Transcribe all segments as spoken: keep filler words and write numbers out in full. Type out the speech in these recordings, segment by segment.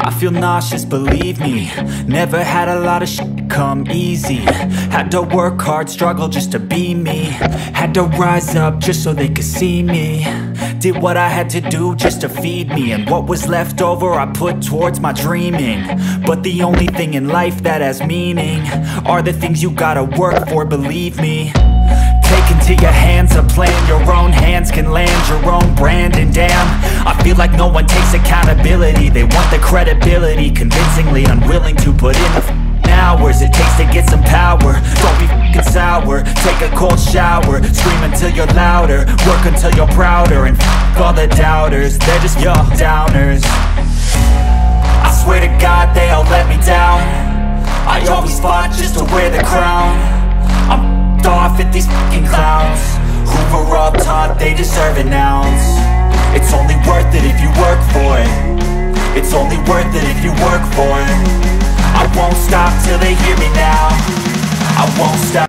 I feel nauseous, believe me. Never had a lot of shit come easy. Had to work hard, struggle just to be me. Had to rise up just so they could see me. Did what I had to do just to feed me. And what was left over I put towards my dreaming. But the only thing in life that has meaning are the things you gotta work for, believe me. Take into your hands a plan. Your own hands can land your own brand. And damn, I feel like no one takes accountability. They want the credibility, convincingly unwilling to put in the f***ing hours it takes to get some power. Don't be f***ing sour, take a cold shower. Scream until you're louder, work until you're prouder. And f*** all the doubters, they're just your downers. I swear to God they all let me down. I always fought just to wear the crown. I'm off at these fucking clowns who were all taught they deserve an ounce. It's only worth it if you work for it. It's only worth it if you work for it. I won't stop till they hear me now. I won't stop.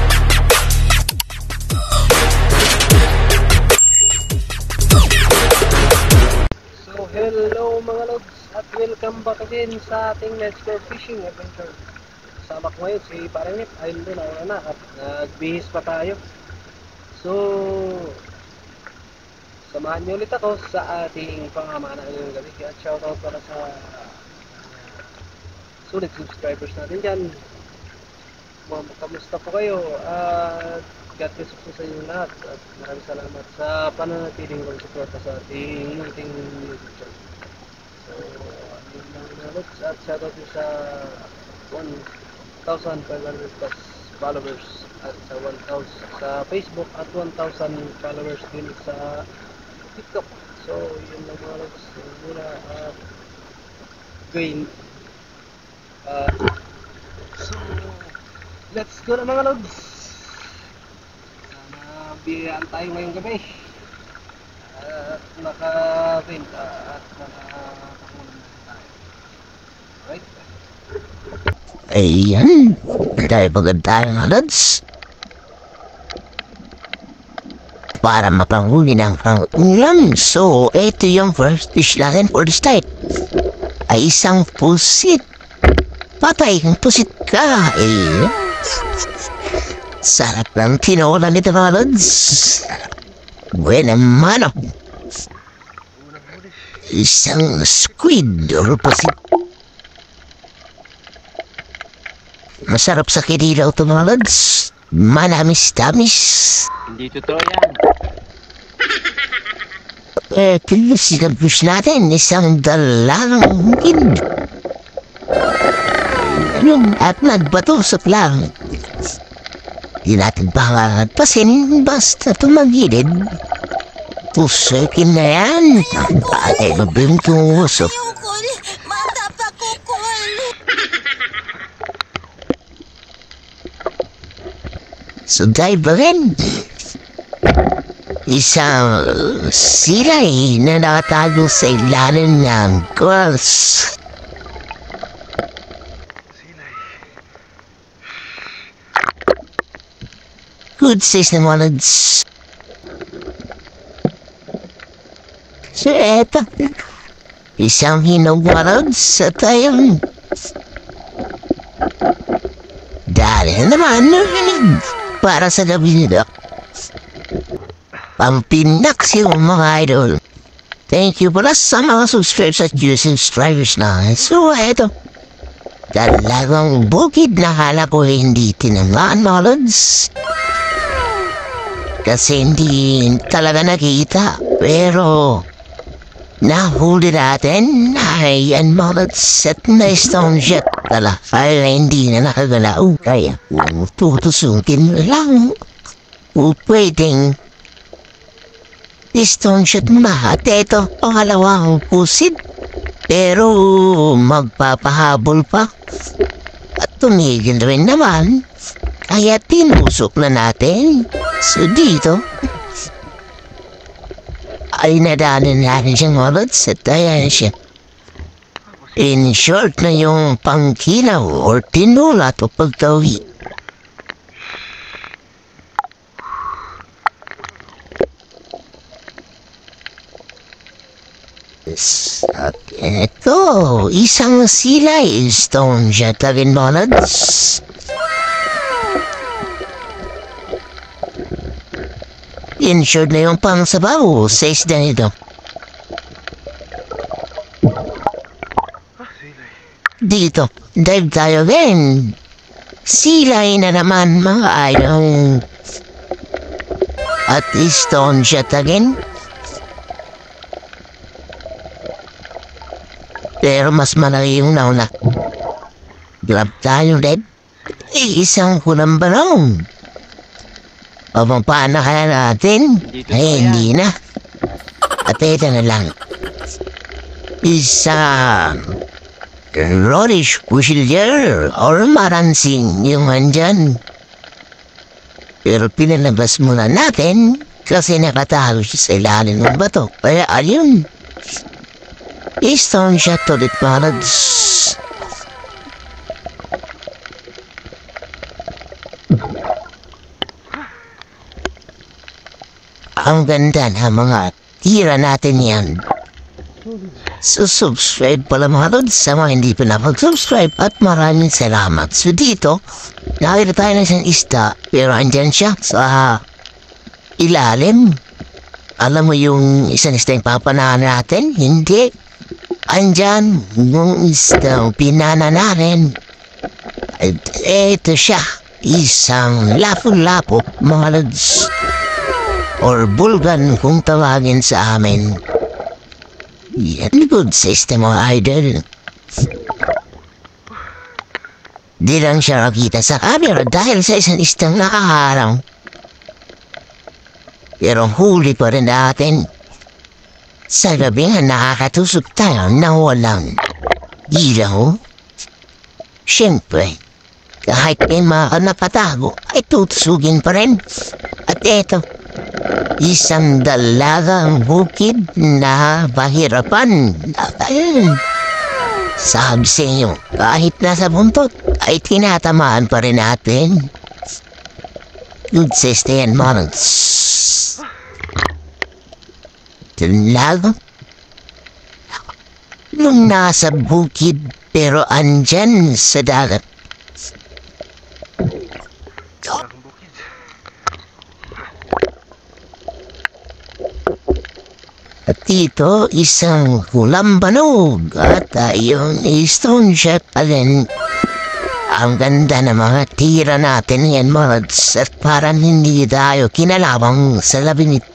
So hello mga lods at welcome back again sa ating Let's Go Fishing Adventure. Sama ko ngayon si Parinip, ayun doon ako na at nagbihis pa tayo. So samahan niyo ulit ako sa ating pangamana ngayong gabi. At shoutout para sa uh, sulit subscribers natin dyan. Mga kamusta po kayo? At uh, God bless po sa inyo lahat. At maraming salamat sa pananatiling pagsuporta sa ating ating YouTube channel. So ayun lang mga lods at shoutout nyo sa one thousand five hundred plus followers at sa one thousand sa Facebook at one thousand followers din sa TikTok. So yun lang mga lods muna at gain uh, so let's go na mga lods. Sana biyayaan tayo ngayong gabi at nakabenta at nakakakunan tayo. Alright, ayan, dahil pagod tayo mga lods para mapanghuli ng pangulam. So ito yung first fish natin for this night ay isang pusit. Patay kang pusit ka eh. Sarap ng tinola nito mga lods. Buena mano. Isang squid or pusit. Masarap sa kinilaw ito mga lods. Manamis-tamis. Hindi totoo yan. Eh, pinusin ang fish natin. Isang dalang hingid. Yung at nagbatusok lang. Di natin pangapasin basta tumagilid. Tusukin na yan. Ay, mabing tumusok. So dive rin. Isang silay na nakatago sa ilalim ng corals. Good size na mga lods. So eto, isang hinog mga lods at ayun. Dahil naman para sa gabi nito. Pampinaksi yung mga idol. Thank you pala sa mga subscribers at subscribers na. So eto, talagang bukid na hala ko hindi tinamaan mga lods. Kasi hindi talaga nakita. Pero nahuli natin ay yan mga lods at na stone jet tala. Ay hindi na nakagalaw. Kaya tutusukin lang. Pwedeng stone jet muna. At ito pangalawang pusit. Pero magpapahabol pa. At tumigil rin naman. Kaya tinusok na natin. So dito ay nadanan natin siyang mga lods at ayan siya. In short na yung pangkilaw or tinola o pagtawi. At ito, isang silay stone jet again, Molods. Insured na yung pang sabaw sa isda nito. Dito, dive tayo din. Silay na naman mga idol. At stone jet again. Pero mas malaki yung nauna. Grab tayo din. Isang kulang balong. O paano kaya natin? Ay, hindi na. At ito na lang. Isang Rorish Cuchillier or Maransing yung andyan. Pero pinalabas muna natin kasi nakatago siya sa ilalim ng bato. Kaya ayun. Stone shot ulit, Molods. Ang ganda na mga tira natin yan. So, subscribe pala mga lods sa mga hindi pa napag-subscribe at maraming salamat. So, dito, nakita tayo na isang isda pero andyan siya sa ilalim. Alam mo yung isang isda yung papanahan natin? Hindi. Andyan yung isda pinana natin. At eto siya, isang lapo-lapo mga lods. Or bulgan kung tawagin sa amin. Yan, good system mga idol. Di lang siya nakita sa camera dahil sa isang istang nakaharang. Pero huli pa rin natin. Sa gabi nga nakakatusok tayo na walang ilaw. Siyempre, kahit may mga napatago ay tutusugin pa rin. At eto, isang dalagang bukid na pahirapan. Ayun. Sabi sa inyo, kahit nasa buntot, ay tinatamaan pa rin natin. Good system, Molods. Dalaga? Nung nasa bukid, pero andyan sa dagat. At dito, isang kulambanog at uh, yung stone shot alin. Ang ganda ng mga tira natin yan, Molods, at parang hindi tayo kinalabang sa labinit.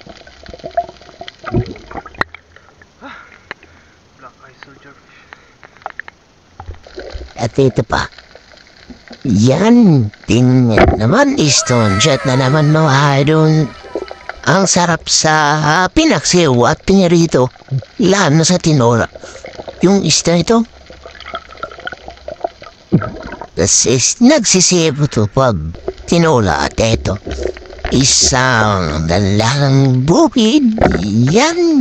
At ito pa. Yan, tingnan naman, stone shot na naman mga idol. Ang sarap sa uh, pinaksiw at pinirito, lalo sa tinola. Yung isda ito, kasi nagsisibo ito pag tinola at ito. Isang dalagang bukid, yan.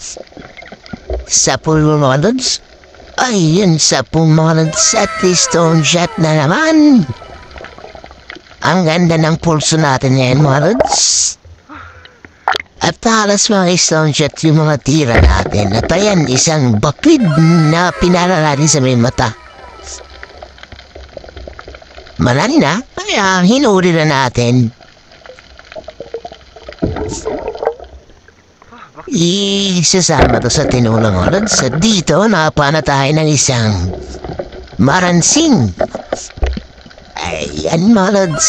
Sa pulmonods, ay yun sa pulmonods at stone shot na naman. Ang ganda ng pulso natin ngayon, Molods. At talas mga stone shot yung mga tira natin. At ayan, isang bakid na pinala natin sa may mata. Malani na, kaya hinuri na natin. Isasama to sa tinulang orad. Sa dito, nakapana tayo ng isang maransing. Ayan, Molods.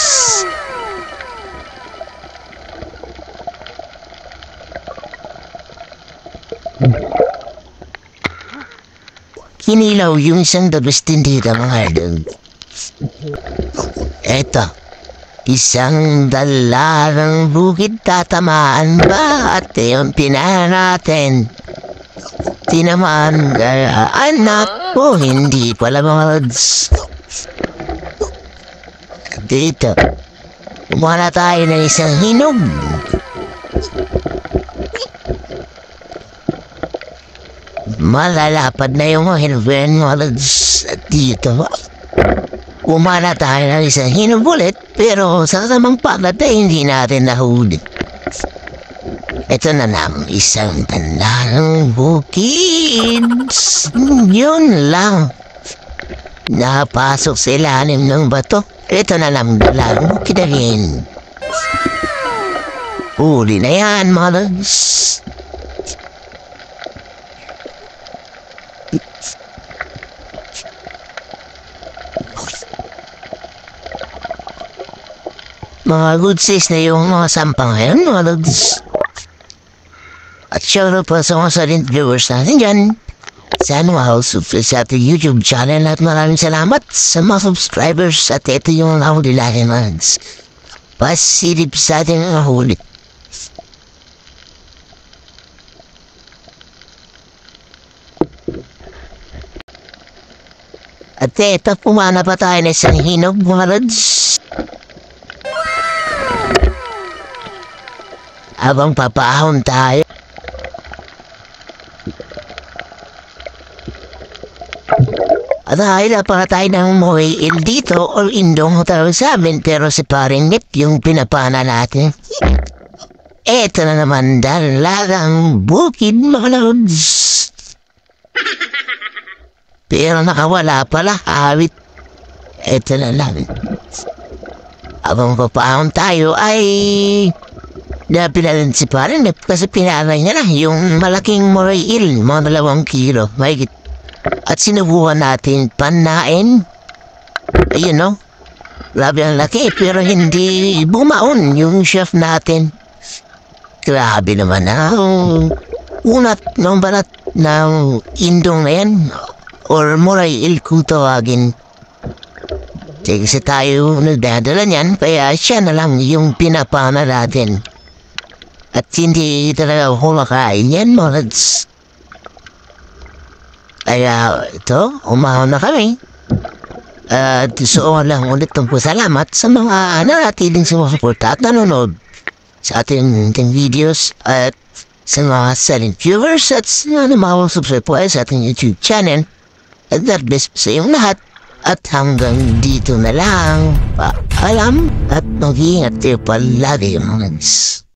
Kinilaw yung isang dabestin dito mga idol. Eto, isang dalarang bukid tatamaan ba? At yung pinara natin. Tinamaan kaya anak ko, hindi pala mga lods. Dito, kumana tayo ng isang hinog. Malalapad na yung hirwen mga lods. At dito, kumana tayo ng isang hinog ulit, pero sa tamang palat ay hindi natin nahuli. Ito na lang isang tanda ng bukid. Yun lang. Napasok sa ilalim ng bato. Ito na lang dalang kidagin. Huli na yan, mga lods. Mga good sis na yung mga sampang ngayon, mga lods. At shoutout po sa mga solid viewers natin dyan. Sana makasubscribe sa ating YouTube channel at maraming salamat sa mga subscribers at ito yung nahuli natin, mga lods. Pasilip sa ating nahuli. At ito, pumana pa tayo na isang hinog, mga lods. Habang papaahon tayo. At dahil para tayo ng Moil dito or Indong tawag sa amin, pero si paring Nip yung pinapana natin. Eto na naman dalagang bukid, mga lods. Pero nakawala pala, awit. Eto na lang. Habang papaahon tayo ay napilalan si paring Nip kasi pinanay niya na yung malaking Moil, mga dalawang kilo. Mahigit. At sinubukan natin panain. Ayun no. Grabe ang laki pero hindi bumaon yung chef natin. Grabe naman na. Unat ng balat ng Indong na yan. Or Moil kung tawagin. Kasi tayo nagdadala niyan. Kaya siya na lang yung pinapana natin. At hindi talaga kumakain yan, morads. Kaya ito, umahon na kami. At uh, so lang ulit ng salamat sa mga nanatiling sumusuporta at nanonood sa ating, ating videos at sa mga silent viewers at sa mga subscribe po sa ating YouTube channel. At God bless sa iyong lahat. At hanggang dito na lang. Paalam at mag-iingat kayo palagi, mga